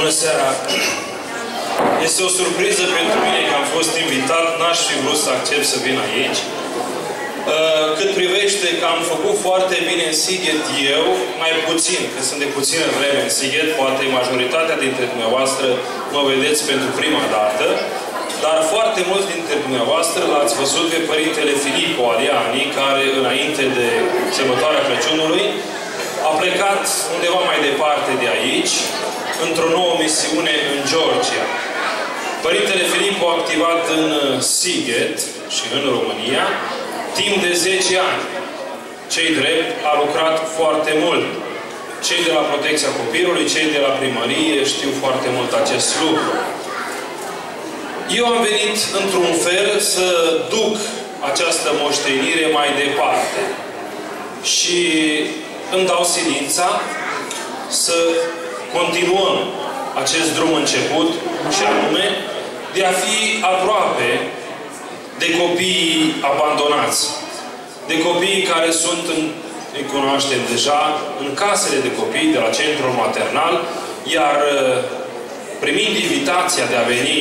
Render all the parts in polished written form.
Bună seara! Este o surpriză pentru mine că am fost invitat. N-aș fi vrut să accept să vin aici. Cât privește că am făcut foarte bine în Sighet eu, mai puțin, că sunt de puțină vreme în Sighet, poate majoritatea dintre dumneavoastră mă vedeți pentru prima dată, dar foarte mulți dintre dumneavoastră l-ați văzut pe Părintele Filippo Aliani, care înainte de sărbătoarea Crăciunului a plecat undeva mai departe de aici, într-o nouă misiune în Georgia. Părintele Filippo a activat în Sighet și în România timp de 10 ani. Cei drept a lucrat foarte mult. Cei de la Protecția Copilului, cei de la primărie știu foarte mult acest lucru. Eu am venit într-un fel să duc această moștenire mai departe. Și îmi dau silința să continuăm acest drum început, și anume de a fi aproape de copiii abandonați. De copiii care sunt, îi cunoaștem deja, în casele de copii de la centrul maternal, iar primind invitația de a veni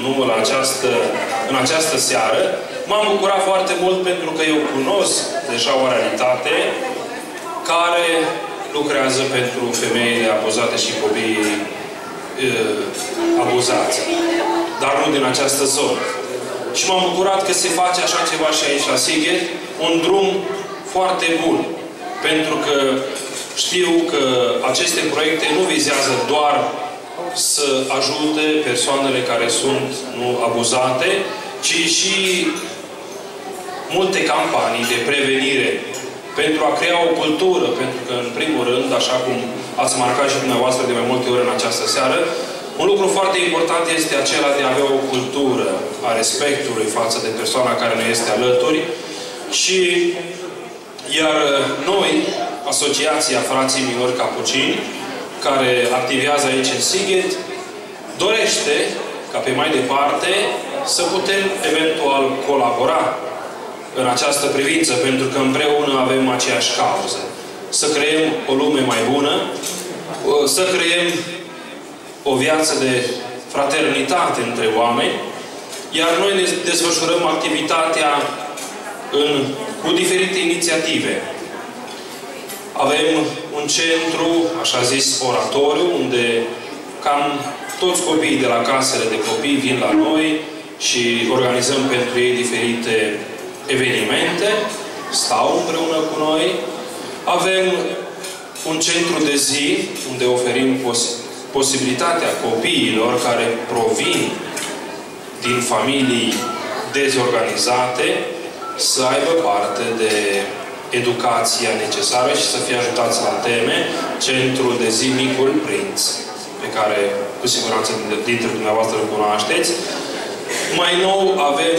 în această seară, m-am bucurat foarte mult pentru că eu cunosc deja o realitate care lucrează pentru femeile abuzate și copiii abuzați. Dar nu din această zonă. Și m-am bucurat că se face așa ceva și aici la Sighet, un drum foarte bun. Pentru că știu că aceste proiecte nu vizează doar să ajute persoanele care sunt abuzate, ci și multe campanii de prevenire pentru a crea o cultură, pentru că, în primul rând, așa cum ați marcat și dumneavoastră de mai multe ori în această seară, un lucru foarte important este acela de a avea o cultură a respectului față de persoana care ne este alături. Și iar noi, Asociația Frații Minori Capucini, care activează aici în Sighet, dorește ca pe mai departe să putem eventual colabora în această privință, pentru că împreună avem aceeași cauză. Să creăm o lume mai bună, să creăm o viață de fraternitate între oameni, iar noi ne desfășurăm activitatea cu diferite inițiative. Avem un centru, așa zis, oratoriu, unde cam toți copiii de la casele de copii vin la noi și organizăm pentru ei diferite evenimente, stau împreună cu noi. Avem un centru de zi, unde oferim posibilitatea copiilor care provin din familii dezorganizate să aibă parte de educația necesară și să fie ajutați la teme. Centrul de zi Micul Prinț, pe care cu siguranță dintre dumneavoastră îl cunoașteți. Mai nou avem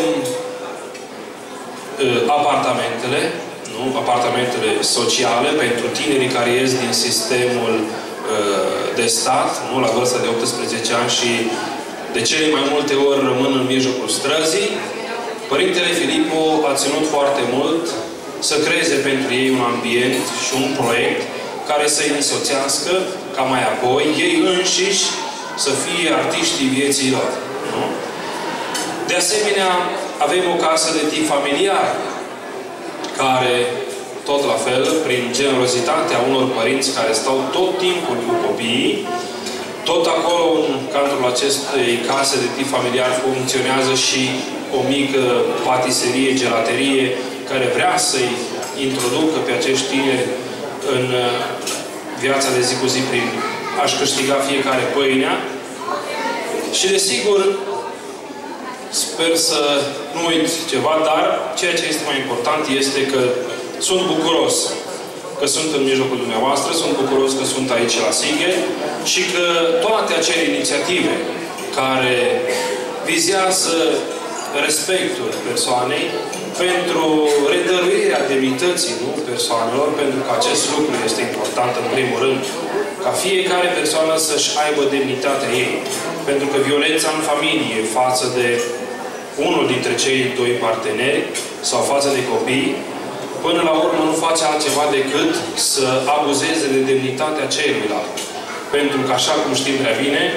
apartamentele, apartamentele sociale pentru tinerii care ies din sistemul de stat, la vârsta de 18 ani și de cele mai multe ori rămân în mijlocul străzii. Părintele Filippo a ținut foarte mult să creeze pentru ei un ambient și un proiect care să-i însoțească ca mai apoi ei înșiși să fie artiștii vieții lor. Nu? De asemenea, avem o casă de tip familiar care, tot la fel, prin generozitatea unor părinți care stau tot timpul cu copiii, tot acolo, în cadrul acestei case de tip familiar, funcționează și o mică patiserie, gelaterie, care vrea să-i introducă pe acești tineri în viața de zi cu zi prin a-și câștiga fiecare pâinea. Și, desigur, sper să nu uit ceva, dar ceea ce este mai important este că sunt bucuros că sunt în mijlocul dumneavoastră, sunt bucuros că sunt aici la Sighet și că toate acele inițiative care vizează respectul persoanei pentru redăruirea demnității persoanelor, pentru că acest lucru este important în primul rând, ca fiecare persoană să-și aibă demnitatea ei. Pentru că violența în familie față de unul dintre cei doi parteneri sau față de copii, până la urmă nu face altceva decât să abuzeze de demnitatea celuilalt. Pentru că, așa cum știm prea bine,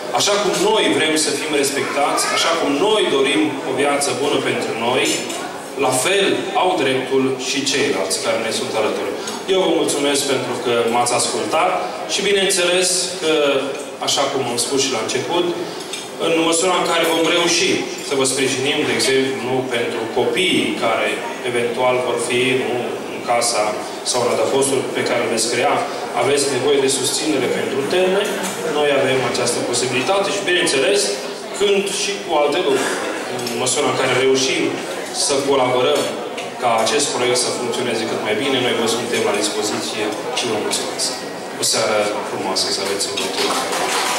Așa cum noi vrem să fim respectați, așa cum noi dorim o viață bună pentru noi, la fel au dreptul și ceilalți care ne sunt alături. Eu vă mulțumesc pentru că m-ați ascultat și bineînțeles că, așa cum am spus și la început, în măsura în care vom reuși să vă sprijinim, de exemplu, pentru copiii care eventual vor fi în casa sau în adăpostul pe care le veți crea, aveți nevoie de susținere pentru teme, noi avem această posibilitate și, bineînțeles, când și cu alte lucruri, în măsura în care reușim să colaborăm ca acest proiect să funcționeze cât mai bine, noi vă suntem la dispoziție și vă mulțumesc. O seară frumoasă să aveți în continuare.